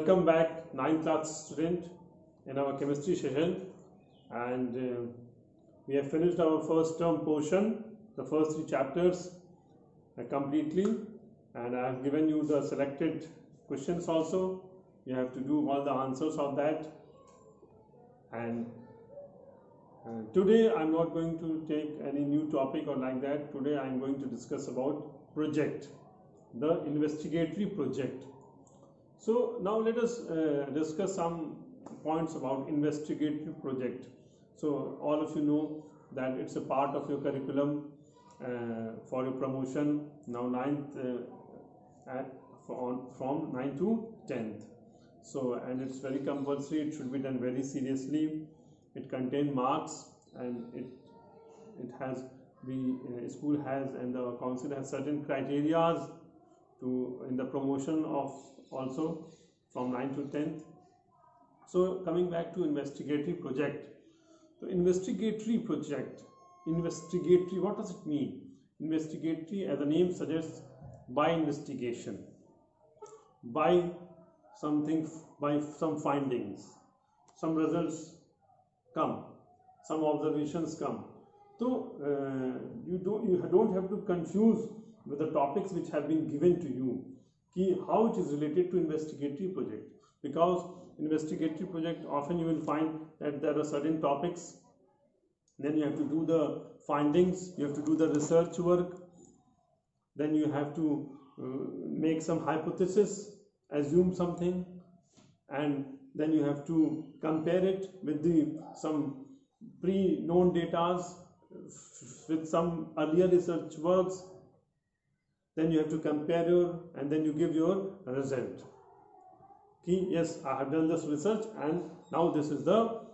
welcome back 9th class student in our chemistry session, and we have finished our first term portion, the first 3 chapters completely, and I have given you the selected questions also. You have to do all the answers of that, and today I am not going to take any new topic or like that. Today I am going to discuss about project, the investigatory project. So now let us discuss some points about investigatory project. So all of you know that it's a part of your curriculum for your promotion now 9th from 9th to 10th. So, and it's very compulsory, it should be done very seriously. It contains marks, and it has school has and the council has certain criteria to in the promotion of also from 9th to 10th. So coming back to investigatory project. So investigatory project, investigatory, what does it mean? Investigatory, as the name suggests, by investigation, by something, by some findings, some results come, some observations come. So you don't have to confuse with the topics which have been given to you, how it is related to investigatory project, because investigatory project often you will find that there are certain topics, then you have to do the findings, you have to do the research work, then you have to make some hypothesis, assume something, and then you have to compare it with some pre-known data with some earlier research works. Then you have to compare and then you give your result. Yes, I have done this research and now this is the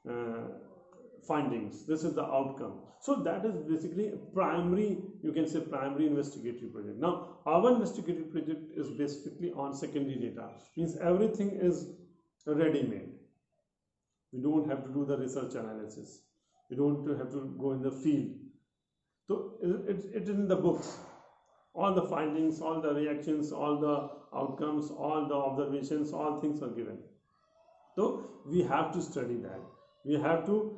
findings, this is the outcome. So that is basically primary, you can say primary investigatory project. Now our investigatory project is basically on secondary data, means everything is ready-made. We don't have to do the research analysis, we don't have to go in the field. So it is in the books. All the findings, all the reactions, all the outcomes, all the observations, all things are given. So we have to study that. We have to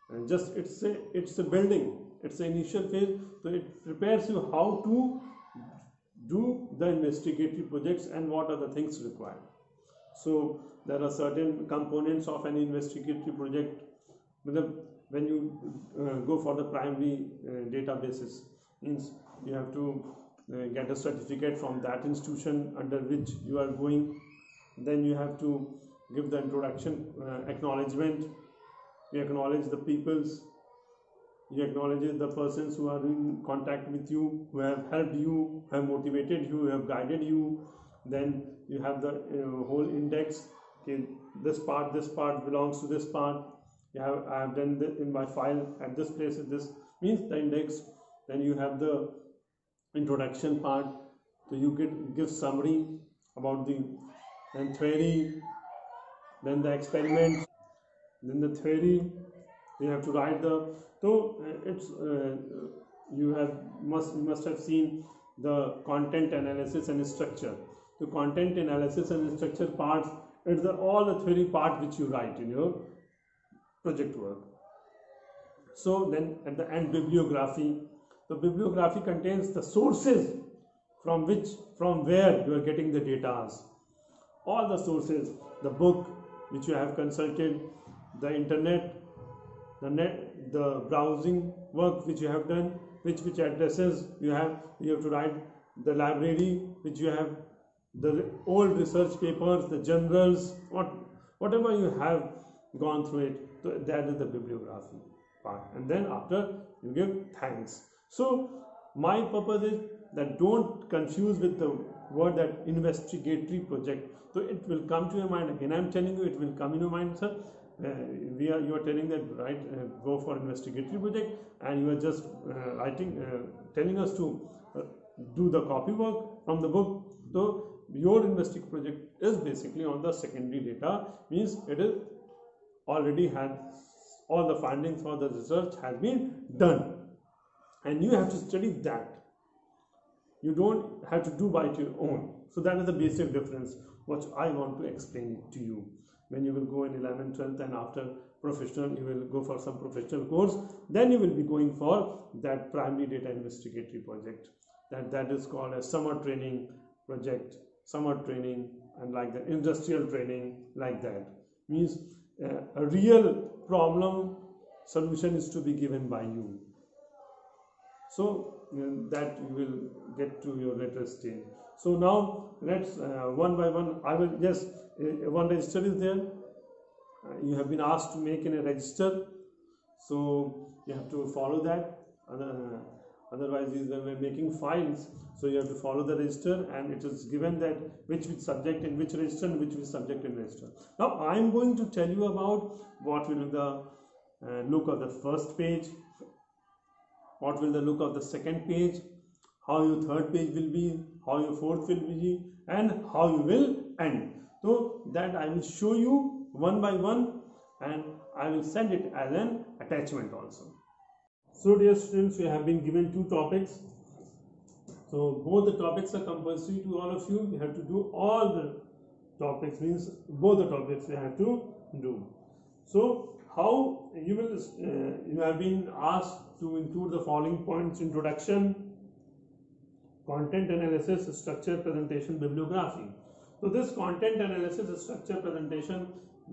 it's a building, it's an initial phase. So it prepares you how to do the investigatory projects and what are the things required. So there are certain components of an investigatory project. When you go for the primary databases, means you have to get a certificate from that institution under which you are going. Then you have to give the introduction, acknowledgement. You acknowledge the peoples, you acknowledge the persons who are in contact with you, who have helped you, who have motivated you, who have guided you. Then you have the whole index. Okay, this part belongs to this part. I have done this in my file at this place. This means the index. Then you have the introduction part, so you give summary about then theory, then the experiment, then the theory. You have to write you must have seen the content analysis and structure. The content analysis and structure parts, it's all the theory part which you write in your project work. So then at the end, bibliography. The bibliography contains the sources from where you are getting the data. All the sources, the book which you have consulted, the internet, the browsing work which you have done, which addresses you have to write, the library which you have, the old research papers, the journals, whatever you have gone through it. So that is the bibliography part. And then after you give thanks. So my purpose is that don't confuse with the word that investigatory project. So it will come to your mind again. I am telling you, it will come in your mind, sir. You are telling that go for investigatory project, and you are just telling us to do the copy work from the book. So your investigatory project is basically on the secondary data, means it is already had all the findings for the research has been done. And you have to study that. You don't have to do by your own. So that is the basic difference which I want to explain it to you. When you will go in 11th, 12th, and after professional, you will go for some professional course, then you will be going for that primary data investigatory project. That is called a summer training project, summer training, and like the industrial training, like that. Means a real problem solution is to be given by you. So that you will get to your later stage. So now let's one by one. I will just one register is there. You have been asked to make in a register, so you have to follow that. Otherwise, when we're making files, so you have to follow the register, and it is given that which subject in which register and which subject in register. Now I am going to tell you about what will be the look of the first page, what will the look of the second page, how your third page will be, how your fourth will be, and how you will end. So that I will show you one by one, and I will send it as an attachment also. So dear students, we have been given two topics. So both the topics are compulsory to all of you. You have to do all the topics, means both the topics you have to do. So how you will you have been asked to include the following points: introduction, content analysis, structure, presentation, bibliography. So this content analysis, structure, presentation,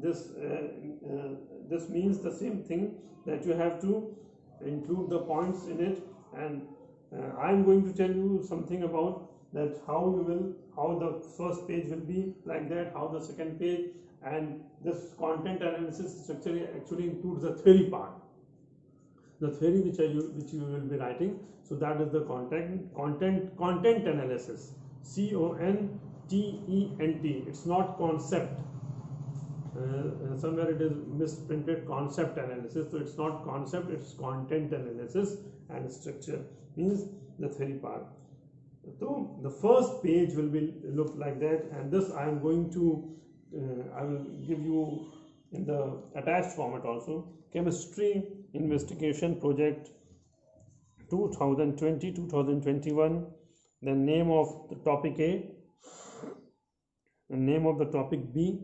this means the same thing, that you have to include the points in it, and I am going to tell you something about that, how the first page will be like that, how the second page, and this content analysis structure actually includes the theory part, the theory which you will be writing. So that is the content analysis, CONTENT. It's not concept. Somewhere it is misprinted concept analysis, so it's not concept, it's content analysis, and structure means the theory part. So the first page will be look like that, and this I am going to I will give you in the attached format also. Chemistry investigation project 2020-2021, the name of the topic A, the name of the topic B.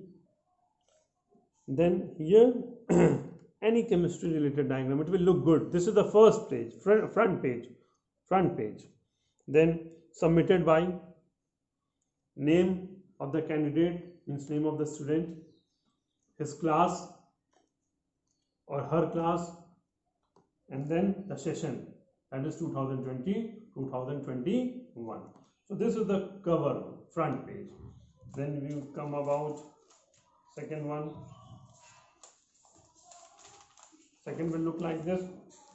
Then here any chemistry related diagram, it will look good. This is the first page, front page. Then submitted by, name of the candidate, means name of the student, his class or her class, and then the session, that is 2020-2021. So this is the cover, front page. Then we come about second one. Second will look like this.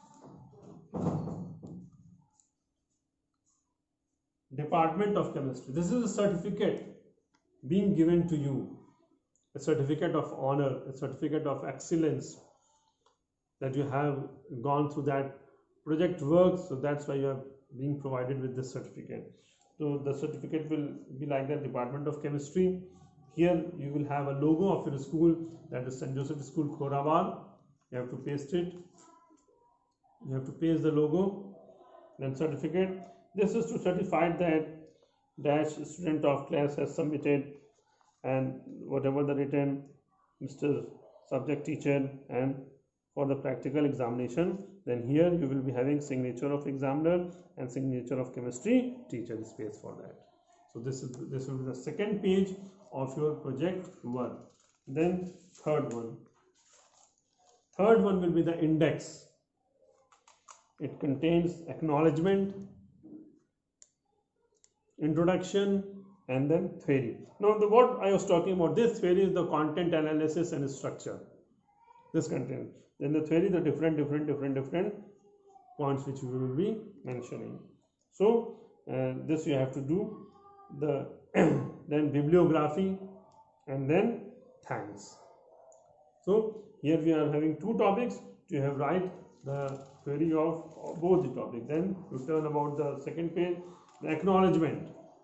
Department of Chemistry. This is a certificate being given to you, a certificate of honor, a certificate of excellence, that you have gone through that project work. So that's why you are being provided with this certificate. So the certificate will be like that, Department of Chemistry. Here you will have a logo of your school, that is St. Joseph School, Khorawal. You have to paste it. You have to paste the logo. Then certificate. This is to certify that dash student of class has submitted, and whatever the written, Mr. Subject Teacher, and for the practical examination, then here you will be having signature of examiner and signature of chemistry teacher space for that. So this will be the second page of your project work. Then third one will be the index. It contains acknowledgement, introduction, and then theory. Now what I was talking about, this theory is the content analysis and structure, this content. Then the theory, the different points which we will be mentioning. So this you have to do, the then bibliography, and then thanks. So here we are having two topics. You have write the theory of both the topics. Then you turn about the second page, the acknowledgement.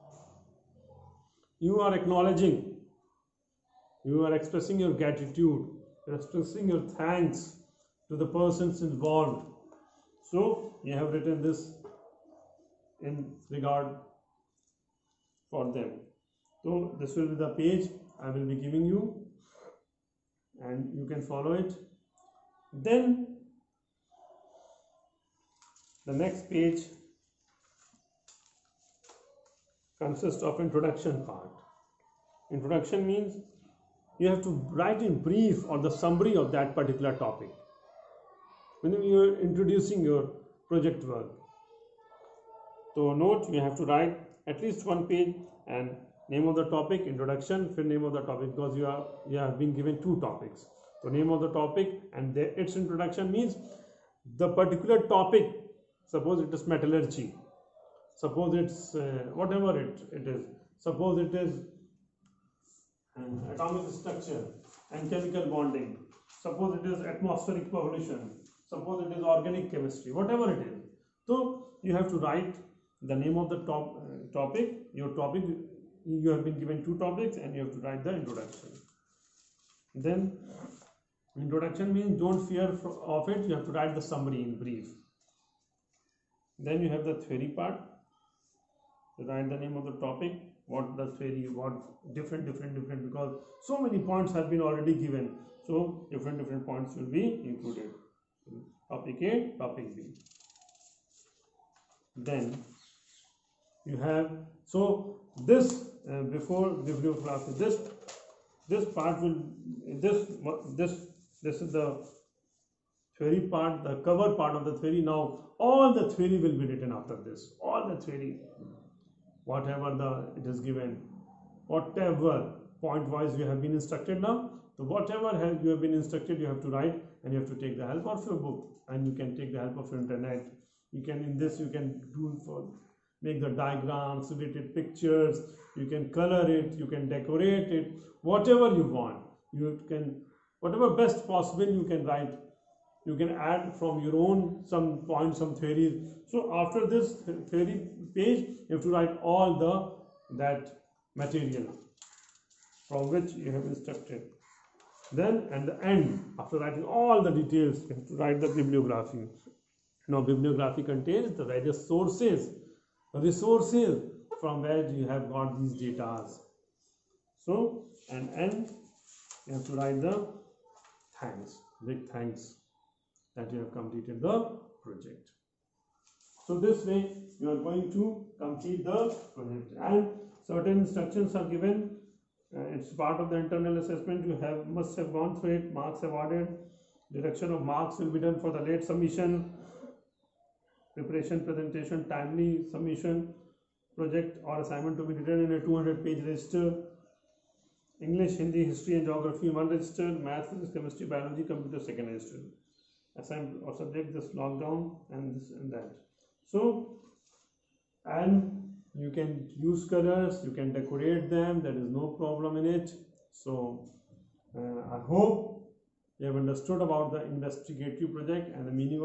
You are acknowledging, you are expressing your gratitude, you are expressing your thanks to the persons involved. So you have written this in regard for them. So this will be the page I will be giving you, and you can follow it. Then the next page consists of introduction part. Introduction means you have to write in brief or the summary of that particular topic when you are introducing your project work. So note, you have to write at least one page and name of the topic, introduction, फिर name of the topic, because you have been given 2 topics. So name of the topic and its introduction means the particular topic. Suppose it is metallurgy, suppose it's whatever it is, suppose it is atomic structure and chemical bonding, suppose it is atmospheric pollution, suppose it is organic chemistry, whatever it is. So you have to write the name of the topic, your topic. You have been given 2 topics and you have to write the introduction. Then introduction means don't fear of it, you have to write the summary in brief. Then you have the theory part. Write the name of the topic, what the theory, what different, because so many points have been already given, so different points will be included. Topic A, topic B. Then you have, so this before bibliography, this part will, this is the theory part, the cover part of the theory. Now all the theory will be written after this, all the theory, whatever it is given, whatever point wise you have been instructed. Now, so whatever you have been instructed, you have to write, and you have to take the help of your book, and you can take the help of your internet. You can, in this you can do for make the diagrams, related pictures, you can color it, you can decorate it, whatever you want. You can, whatever best possible you can write. You can add from your own some points, some theories. So after this theory page, you have to write all that material from which you have instructed. Then at the end, after writing all the details, you have to write the bibliography. Now bibliography contains the various sources, resources from where you have got these data. So and end, you have to write the thanks, big thanks that you have completed the project. So this way you are going to complete the project, and certain instructions are given. It's part of the internal assessment. You must have gone through it. Marks awarded. Deduction of marks will be done for the late submission. Preparation, presentation, timely submission. Project or assignment to be written in a 200-page register. English, Hindi, history and geography 1 register. Math, physics, chemistry, biology, computer 2nd register. Assignment or subject this lockdown and this and that. So, and you can use colors, you can decorate them, there is no problem in it. So I hope you have understood about the investigatory project and the meaning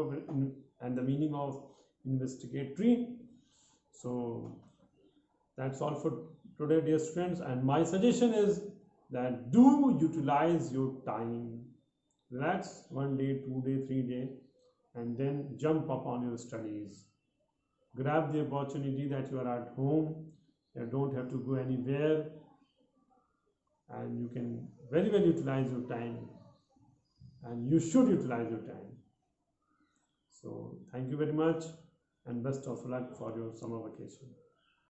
of investigatory. So that's all for today, dear students, and my suggestion is that do utilize your time. Relax 1 day, 2 day, 3 day, and then jump up on your studies. Grab the opportunity that you are at home, you don't have to go anywhere, and you can very well utilize your time, and you should utilize your time. So thank you very much, and best of luck for your summer vacation.